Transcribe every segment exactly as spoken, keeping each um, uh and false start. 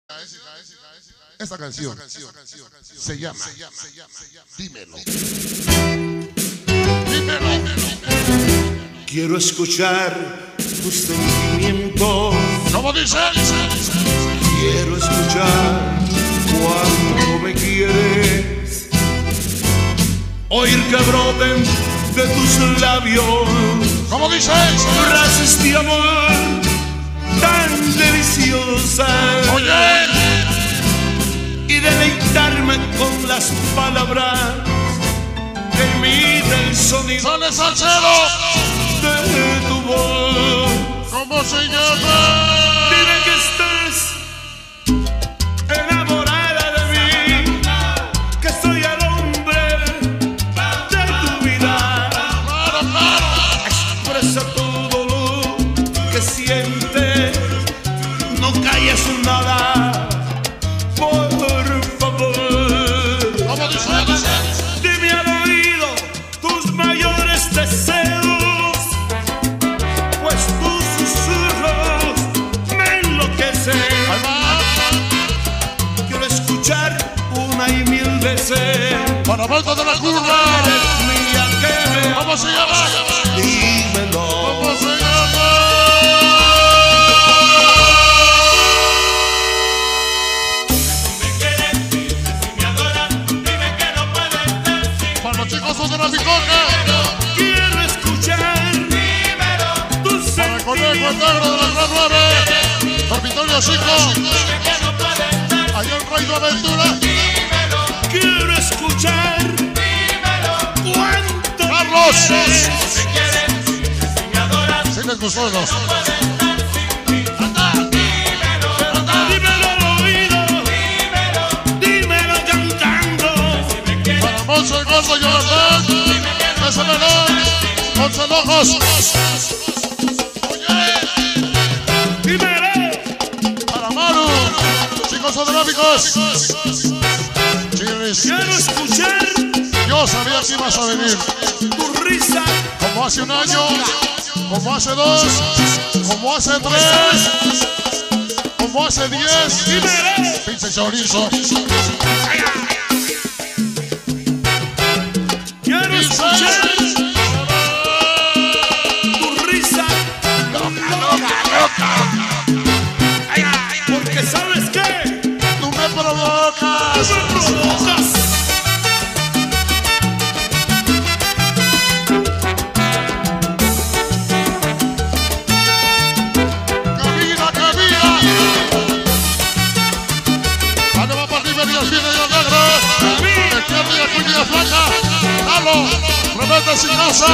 Esta canción se llama Dímelo. Dímelo. Quiero escuchar tus sentimientos. ¿Cómo dice? Quiero escuchar cuánto me quieres. Oír que broten de tus labios. ¿Cómo dice? Frases de amor tan deliciosas. Oye. Y deleitarme con las palabras que imita el sonido. ¡Sale Salcedo! De tu voz. ¿Cómo se llama? Dime que estás enamorada de mí, que soy el hombre de tu vida. ¡Claro, claro! Expresa todo lo que sientes, no calles nada, por favor. ¿Cómo dice? Dime al oído tus mayores deseos, pues tus susurros me enloquecen. Ahí va. Quiero escuchar una y mil veces. Para vuelta de la curva. Eres mía, que me ¿Cómo se llama? dímelo. ¿Cómo se llama? Me quieres, si me adoras, dime que no puedes decir. Para los chicos de la bicoca. Quiero escuchar, dímelo, tus Para el conejo el negro de la Gran nueve. Dormitorio cinco. dime que no puedes decir. Allá el Rey de Aventura. Quiero escuchar, dímelo, cuánto Carlos. me quieres, si me adoras, Sí les gustó, ¿no? dímelo al oído, dímelo cantando. Para Monse el Gordo, Jonathan. Ese melón. Monse Lojos. Oye. Dímelo, Para Maru. Chicos odonómicos. Chiris. quiero escuchar Yo sabía que ibas a venir. tu risa, Como hace un año. Como hace dos. Como hace tres. Como hace diez. dímelo. Pinche chorizo. Quiero escuchar tu risa, porque sabes que Tú me provocas. me provocas. Camina, camina. Ahora va para arriba y las viene y el negro. Izquierda y la cuña flaca. Dalo. Rebelde sin causa.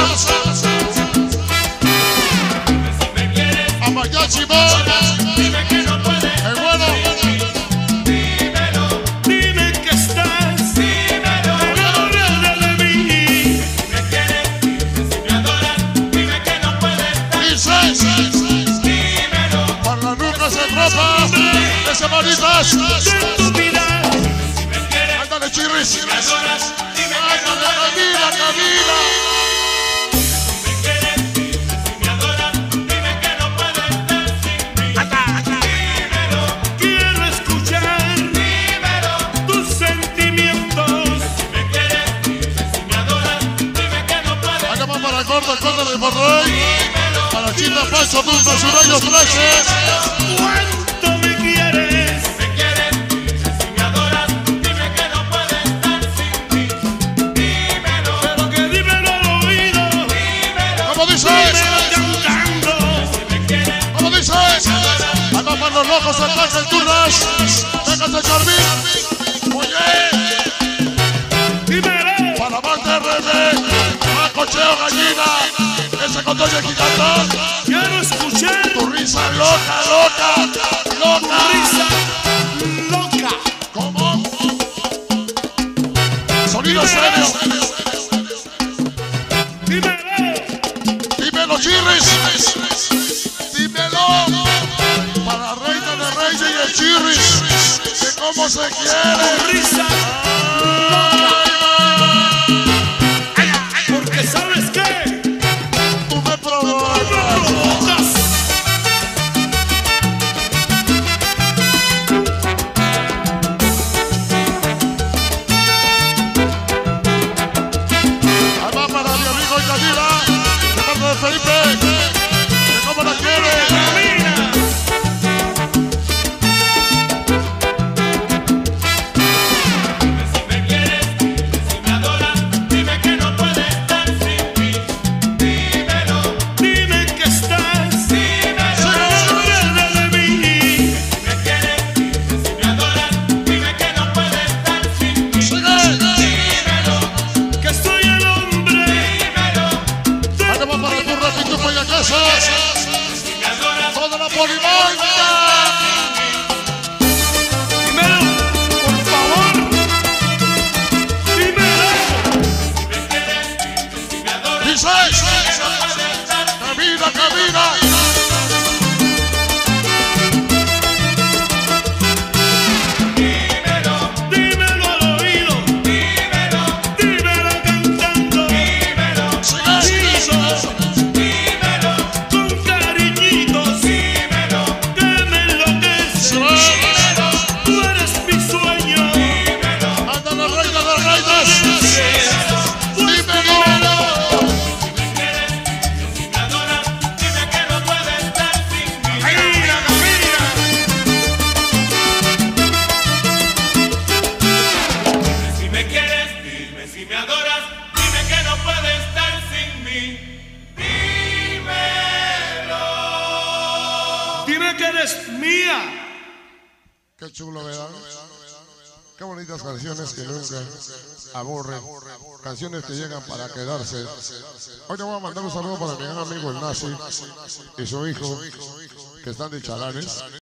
Amayachi Boy. Dime que no puedes, El bueno. dímelo. Dime que estás, dímelo, enamorada de mí. Me quieres, si me adoras, dime que no puedes, Dice. dímelo. Para la nuca se tropa. Ese manitas. De tu vida, Ándale, chirris. me adoras, dime que no Ándale, camina, camina. me quieres, si me adoras, dime que no puedes estar sin mí. Dímelo, quiero escuchar, dímelo, tus sentimientos. Me quieres, si me adoras, dime que no puedes. Allá va para el gordo, el conde de Borrey. Para Chita Pacho, Dulce, Sureño, trece. ¿Cuánto me quieres? Me quieres, si me adoras, dime que no puedes estar sin mí. Dímelo, pero que dímelo al oído. Dímelo, ¿Cómo dices? dímelo cantando. Si me quieres, ¿Cómo dices? Allá para los locos, el Pacho, el Turras. Déjate, Charmín. Oye. dímelo. Para Marte R B. Macocheo, gallina. Ese con Doña Gigantón. Quiero escuchar Tu risa loca, loca, tu loca. risa loca. ¿Cómo? Sonido serio. Dímelo, Dímelo, chirris. Dímelo. Para la reina de reyes y el chirris. Que cómo se quiere. tu risa loca. Porque sabes qué, Tú me provocas. provocas. Argentina. Qué chulo, ¿verdad? Qué bonitas canciones que nunca aburren. Canciones que llegan para quedarse. Hoy te voy a mandar un saludo para mi gran amigo el Nazi y su hijo, que están de chalanes.